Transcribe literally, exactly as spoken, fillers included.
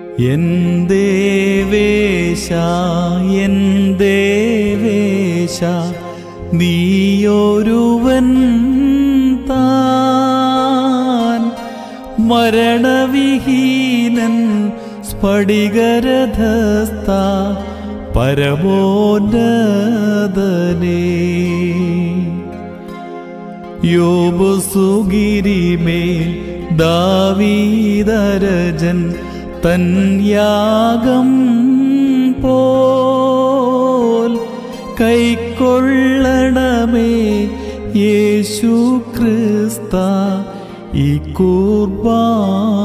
N ദേവേശ N ദേവേശ നീയൊരുവൻ താൻ മരണവിഹീനൻ സ്ഫടികരഥസ്ഥ പരമോന്നതനേ. യോബ് സുഗിരിമേൽ ദാവീദരജൻ തൻ യാഗം പോൽ കൈക്കൊള്ളണമേ യേശു ക്രിസ്ത ഈ കുർബാന.